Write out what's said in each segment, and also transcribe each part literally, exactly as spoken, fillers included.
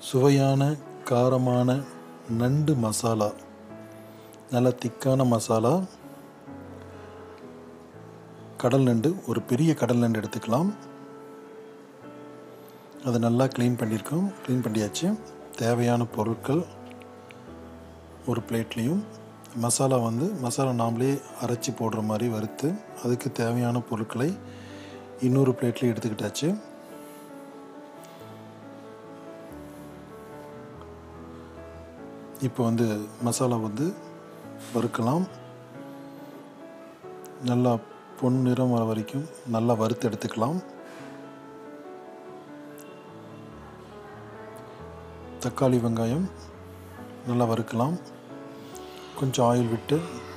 சுவையான காரமான நண்டு மசாலா, நல்ல திக்கான மசாலா. கடல் நண்டு, ஒரு பெரிய கடல் நண்டு எடுத்துக்கலாம். அதை நல்லா க்ளீன் பண்ணியிருக்கோம். க்ளீன் பண்ணியாச்சு. தேவையான பொருட்கள் ஒரு பிளேட்லேயும், மசாலா வந்து மசாலா நாமளே அரைச்சி போடுற மாதிரி வறுத்து அதுக்கு தேவையான பொருட்களை இன்னொரு பிளேட்லேயும் எடுத்துக்கிட்டாச்சு. இப்போ வந்து மசாலா வந்து வறுக்கலாம். நல்லா பொன் நிறம் வர வரைக்கும் நல்லா வறுத்து எடுத்துக்கலாம். தக்காளி வெங்காயம் நல்லா வறுக்கலாம். கொஞ்சம் ஆயில் விட்டு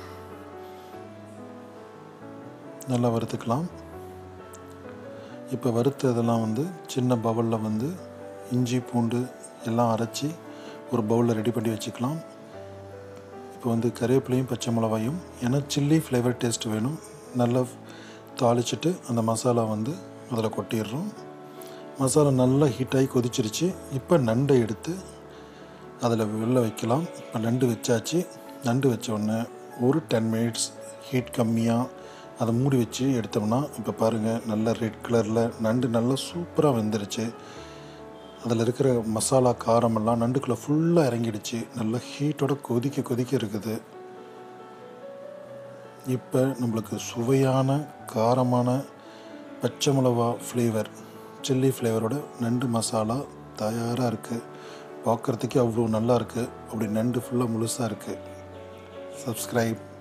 நல்லா வறுத்துக்கலாம். இப்போ வறுத்ததெல்லாம் வந்து சின்ன பவுலில் வந்து இஞ்சி பூண்டு எல்லாம் அரைச்சி ஒரு பவுலில் ரெடி பண்ணி வச்சுக்கலாம். இப்போ வந்து கருவேப்பிலையும் பச்சை மிளகாயும், ஏன்னா சில்லி ஃப்ளேவர் டேஸ்ட் வேணும், நல்லா தாளிச்சிட்டு அந்த மசாலா வந்து அதில் கொட்டிடுறோம். மசாலா நல்லா ஹீட்டாகி கொதிச்சிருச்சு. இப்போ நண்டை எடுத்து அதில் வெளில வைக்கலாம். இப்போ நண்டு வச்சாச்சு. நண்டு வச்ச உடனே ஒரு டென் மினிட்ஸ் ஹீட் கம்மியாக அதை மூடி வச்சு எடுத்தோம்னா, இப்போ பாருங்கள், நல்ல ரெட் கலரில் நண்டு நல்லா சூப்பராக வெந்துருச்சு. அதில் இருக்கிற மசாலா காரமெல்லாம் நண்டுக்குள்ளே ஃபுல்லாக இறங்கிடுச்சு. நல்லா ஹீட்டோட கொதிக்க கொதிக்க இருக்குது. இப்போ நம்மளுக்கு சுவையான காரமான பச்சை மிளகா ஃப்ளேவர், சில்லி ஃப்ளேவரோட நண்டு மசாலா தயாராக இருக்குது. பார்க்குறதுக்கே அவ்வளோ நல்லா இருக்குது. அப்படி நண்டு ஃபுல்லாக முழுசாக இருக்குது. சப்ஸ்கிரைப்.